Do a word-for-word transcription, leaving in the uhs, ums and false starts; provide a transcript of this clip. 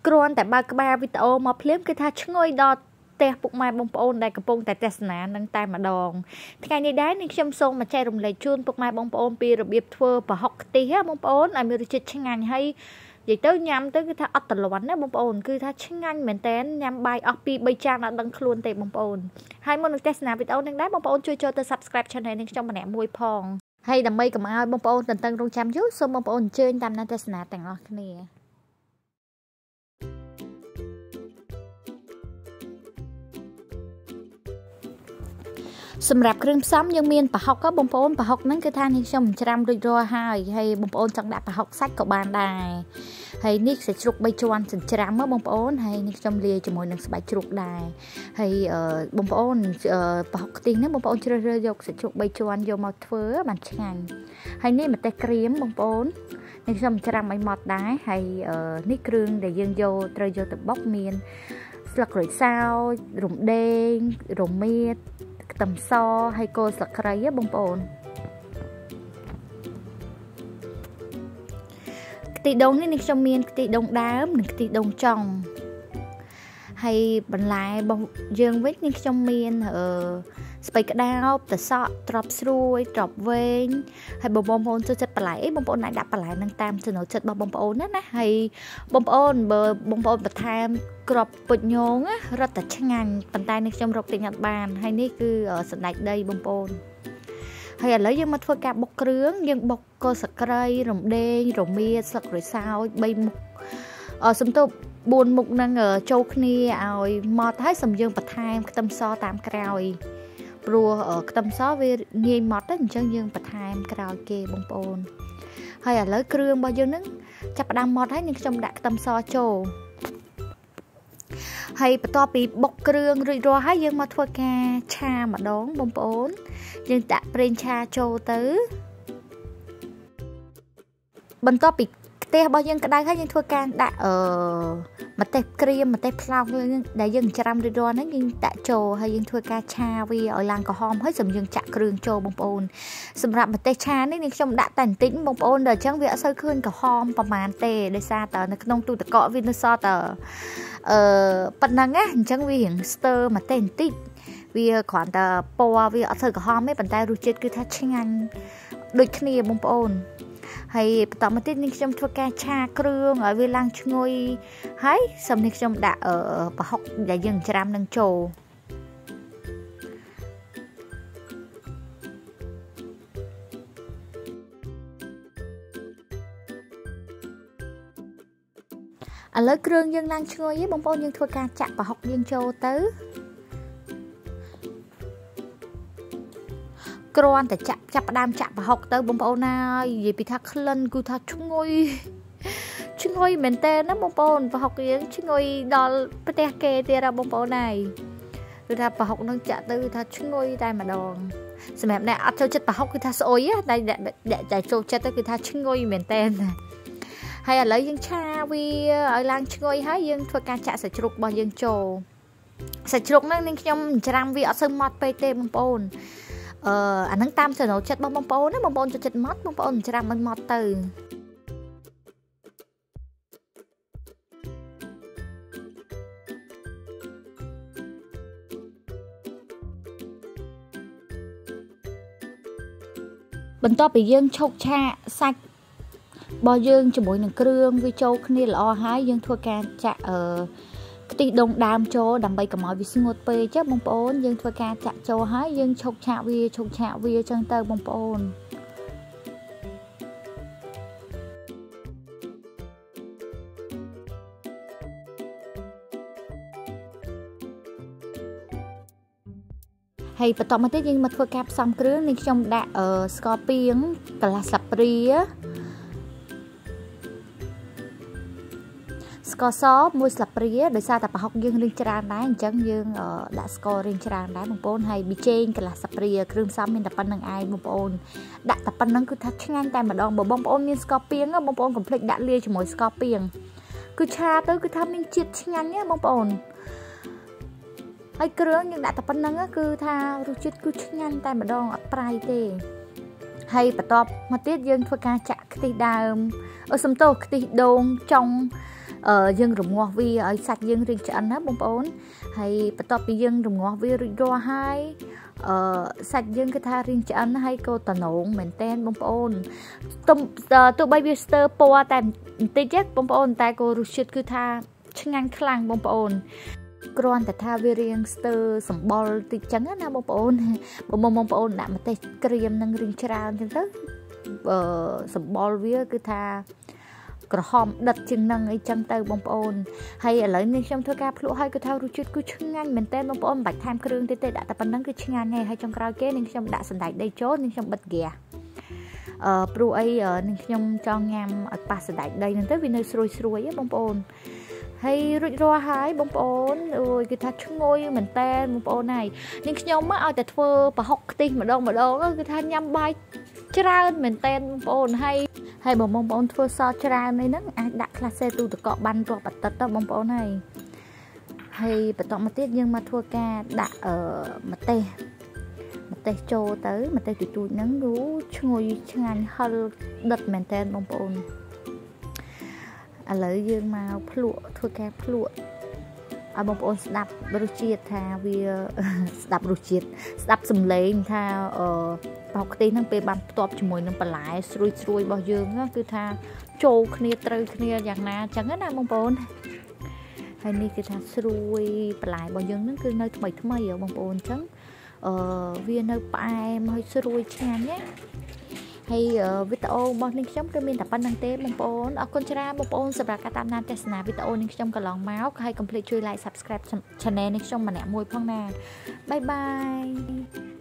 គ្រាន់តែបើកក្បាលវីដេអូមកភ្លាមគឺថាឈ្ងុយដល់ផ្ទះពុកម៉ែបងប្អូនដែលកំពុងតែទស្សនានឹងតែម្ដងថ្ងៃនេះដែរនឹងខ្ញុំសូមមកចែករំលែកជូនពុកម៉ែបងប្អូនពីរបៀបធ្វើប្រហុកខ្ទិះបងប្អូនឲ្យមានរសជាតិឆ្ងាញ់ហើយនិយាយទៅញ៉ាំទៅគឺថាអត់ត្រលាន់ណាបងប្អូនគឺថាឆ្ងាញ់មែនតើញ៉ាំបាយអស់ពីរចានអត់ដឹងខ្លួនទេបងប្អូនហើយមុននឹងទស្សនាវីដេអូនេះដែរបងប្អូនជួយចូលទៅ Subscribe Channel នេះខ្ញុំម្នាក់មួយផងហើយដើម្បីកុំឲ្យបងប្អូនតន្ទឹងរង់ចាំយូរសូមបងប្អូនអញ្ជើញតាមដានទស្សនាទាំងអស់គ្នាសម្រាប់គ្រឿងផ្សំយើងមានប្រហុកបងប្អូនប្រហុកហ្នឹងគឺថានេះខ្ញុំច្រាំរួចរាល់ហើយហើយបងប្អូនចង់ដាក់ប្រហុកសាច់ក៏បានដែរហើយនេះសាច់ជ្រូកបីជាន់ចិញ្ច្រាំបងប្អូនហើយនេះខ្ញុំលាយជាមួយនឹងស្បែកជ្រូកដែរហើយបងប្អូនប្រហុកខ្ទិះហ្នឹងបងប្អូនជ្រើសរើសយកសាច់ជ្រូកបីជាន់យកមកធ្វើបានឆ្ងាញ់ហើយនេះម្ទេសក្រៀមបងប្អូននេះខ្ញុំច្រាំឲ្យម៉ត់ដែរហើយនេះគ្រឿងដែលយើងយកត្រូវយកទៅបុកមានស្លឹកក្រូចសើចរំដេងរមៀតខ្ទឹមសហើយគល់ស្លឹកគ្រៃបងប្អូនខ្ទិះដូងនេះខ្ញុំមានខ្ទិះដូងដើមនិងខ្ទិះដូងចុងហើយបន្លែបងយើងវិញនេះខ្ញុំមានអឺស្ពៃក្តោបតសក់ត្រប់ស្រួយត្រប់វែងហើយបងប្អូនចូលចិត្តបន្លែអីបងប្អូនអាចដាក់បន្លែនឹងតាមចំណូលចិត្តរបស់បងប្អូនណាណាហើយបងប្អូនបើបងប្អូនបន្ថែមក្របពុជញងរត់តែឆ្ងាញ់ប៉ុន្តែនេះខ្ញុំរកទិញអត់បានហើយនេះគឺសណ្តែកដីបងប្អូនហើយឥឡូវយើងមកធ្វើការបុកគ្រឿងយើងបុកគល់ស្លឹកគ្រៃរំដេងរមៀតស្លឹកក្រូចសើចបីមុខអសំទោបួនមុខនឹងចូលគ្នាឲ្យម៉ត់ហើយសំយើងបន្ថែមខ្ទឹមសតាមក្រោយព្រោះខ្ទឹមសវាងាយម៉ត់ទៅអញ្ចឹងយើងបន្ថែមក្រោយគេបងប្អូនហើយឥឡូវគ្រឿងរបស់យើងនឹងចាប់ផ្ដើមម៉ត់ហើយនឹងខ្ញុំដាក់ខ្ទឹមសចូលហើយបន្ទាប់ពីបុកគ្រឿងរួចរាល់ហើយយើងមកធ្វើការឆាម្ដងបងប្អូនយើងដាក់ប្រេងឆាចូលទៅបន្ទាប់ពីខ្ទះរបស់យើងក្តៅហើយយើងធ្វើការដាក់អឺម្ទេសក្រៀមម្ទេសផ្លោកដែលយើងច្រាំរួចរាល់ហ្នឹងយើងដាក់ចូលហើយយើងធ្វើការឆាវាឲ្យឡើងក្រហមហើយសម្យើងចាក់គ្រឿងចូលបងប្អូនសម្រាប់ម្ទេសឆានេះនេះខ្ញុំដាក់តែបន្តិចបងប្អូនដល់អញ្ចឹងវាអត់សូវឃើញក្រហមប្រហែលទេដោយសារតើនៅក្នុងទូទឹកកកវានៅសល់តើអឺប៉ុណ្ណឹងណាអញ្ចឹងវារៀងស្ទើម្ទេសបន្តិចវាគ្រាន់តែពណ៌វាអត់សូវក្រហមទេប៉ុន្តែរសជាតិគឺថាឆ្ងាញ់ដូចគ្នាបងប្អូនហើយបន្តមកទៀតនេះខ្ញុំធ្វើការឆាគ្រឿងឲ្យវាឡើងឈ្ងុយហើយសំនេះខ្ញុំដាក់ប្រហុកដែលយើងច្រាំនឹងចូលឥឡូវគ្រឿងយើងឡើងឈ្ងុយឯងបងប្អូនយើងធ្វើការចាក់ប្រហុកយើងចូលទៅគ្រាន់តែចាក់ចាប់ផ្ដើមចាក់ប្រហុកទៅបងប្អូនណានិយាយពីថាក្លិនគឺថាឈ្ងុយឈ្ងុយមែនតើណាបងប្អូនប្រហុកយើងឈ្ងុយដល់ផ្ទះគេទៀតបងប្អូនហើយគឺថាប្រហុកនឹងចាក់ទៅថាឈ្ងុយតែម្ដងសម្រាប់អ្នកអត់ចូលចិត្តប្រហុកគឺថាស្អុយតែតែចូលចិត្តទៅគឺថាឈ្ងុយមែនតើហើយឥឡូវយើងឆាវាឲ្យឡើងឈ្ងុយហើយយើងធ្វើការចាក់សាច់ជ្រូករបស់យើងចូលសាច់ជ្រូកហ្នឹងនឹងខ្ញុំច្រាំវាអត់សូវម៉ត់ពេកទេបងប្អូនអឺអាហ្នឹងតាមចំណូលចិត្តរបស់បងប្អូនណាបងប្អូនចូលចិត្តម៉ត់បងប្អូនច្រាំឲ្យម៉ត់ទៅបន្ទាប់ពីយើងឆុកឆាសាច់របស់យើងជាមួយនឹងគ្រឿងវាចូលគ្នាល្អហើយយើងធ្វើការចាក់អឺខ្ទិះដូងដើមចូលដើម្បីកុំឲ្យវាស្ងួតពេកចាបងប្អូនយើងធ្វើការចាក់ចូលហើយយើងឆុកឆាកវាឆុកឆាកវាអញ្ចឹងទៅបងប្អូនហើយបន្តមកទៀតយើងមកធ្វើការផ្សំគ្រឿងនេះខ្ញុំដាក់អឺស្ករពាងកន្លះស្លាបព្រាស្ករសមួយស្លាបព្រាដោយសារតែប្រហុកយើងរៀងច្រើនដែរអញ្ចឹងយើងដាក់ស្កររៀងច្រើនដែរបងប្អូនហើយប៊ីចេងកន្លះស្លាបព្រាគ្រឿងផ្សំមានតែប៉ុណ្្នឹងឯងបងប្អូនដាក់តែប៉ុណ្្នឹងគឺថាឆ្ងាញ់តែម្ដងបើបងប្អូនមានស្ករពាងបងប្អូនកុំភ្លេចដាក់លាយជាមួយស្ករពាងគឺឆាទៅគឺថាមានជាតិឆ្ងាញ់ណាបងប្អូនហើយគ្រឿងយើងដាក់តែប៉ុណ្្នឹងគឺថារសជាតិគឺឆ្ងាញ់តែម្ដងអត់ប្រៃទេហើយបន្ទាប់មកទៀតយើងធ្វើការចាក់ខ្ទិះដើមអឺសំទោសខ្ទិះដូងចុងយើងរងាស់វាឲ្យសាច់យើងរីកឆ្អិនណាបងប្អូនហើយបន្ទាប់ពីយើងរងាស់វារួចរាល់ហើយអឺសាច់យើងគឺថារីងឆ្អិនហើយក៏តំណងមែនតែនបងប្អូនទុំទោះបីវាស្ទើពណ៌តែបន្តិចទេបងប្អូនតែក៏រសជាតិគឺថាឆ្ងាញ់ខ្លាំងបងប្អូនគ្រាន់តែថាវារៀងស្ទើសម្បល់តិចចឹងណាបងប្អូនបងបងប្អូនដាក់ម្ទេសក្រៀមនឹងរៀងច្រើនចឹងទៅអឺសម្បល់វាគឺថាក្រហមដិតជាងនឹងអីចឹងទៅបងប្អូនហើយឥឡូវនេះខ្ញុំធ្វើការភ្លក់ហើយគឺថារសជាតិគឺឆ្ងាញ់មែនតើបងប្អូនមិនបាច់ថែមគ្រឿងទេទេដាក់តែប៉ុណ្្នឹងគឺឆ្ងាញ់ហើយហើយចុងក្រោយគេនឹងខ្ញុំដាក់សណ្តែកដីចូលនឹងខ្ញុំបិទហ្គាសអឺព្រោះអីនឹងខ្ញុំចង់ញ៉ាំឲ្យប៉ះសណ្តែកដីហ្នឹងទៅវានៅស្រួយស្រួយហ៎បងប្អូនហើយរួចរាល់ហើយបងប្អូនអូយគឺថាឈ្ងុយមែនតើបងប្អូនហើយនាងខ្ញុំមកឲ្យតែធ្វើប្រហុកខ្ទិះម្ដងម្ដងគឺថាញ៉ាំបាយច្រើនមែនតើបងប្អូនហើយហើយបងប្អូនធ្វើសច្រើននេះហ្នឹងអាចដាក់ខ្លះសេទូទឹកកកបានរាប់អាទិត្យទៅបងប្អូនហើយហើយបន្តមកទៀតយើងមកធ្វើការដាក់អឺម្ទេសម្ទេសចូលទៅម្ទេសទូចៗហ្នឹងរូឈ្ងុយឆ្ងាញ់ហិលដិតមែនតើបងប្អូនឥឡូវយើងមកភ្លក់ធ្វើការភ្លក់ឲ្យបងប្អូនស្ដាប់រសជាតិថាវាស្ដាប់រសជាតិស្ដាប់សំឡេងថាអឺប្រហុកខ្ទិះហ្នឹងពេលបានផ្ទាប់ជាមួយនឹងបន្លែស្រួយស្រួយរបស់យើងគឺថាចូលគ្នាត្រូវគ្នាយ៉ាងណាអញ្ចឹងណាបងប្អូនហើយនេះគឺថាស្រួយបន្លែរបស់យើងហ្នឹងគឺនៅថ្មីថ្មីបងប្អូនអញ្ចឹងអឺវានៅផ្អែមហើយស្រួយឆ្ងាញ់ណាហើយវីដេអូរបស់នាងខ្ញុំគឺមានតែប៉ុណ្្នឹងទេបងប្អូនអរគុណច្រើនបងប្អូនសម្រាប់ការតាមដានទស្សនាវីដេអូនាងខ្ញុំកន្លងមកហើយកុំភ្លេចជួយ like subscribe channel នាងខ្ញុំម្នាក់មួយផងណាបាយបាយ